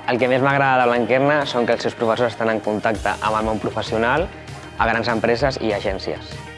El que més m'agrada de Blanquerna són que els seus professors estan en contacte amb el món professional, a grans empreses i agències.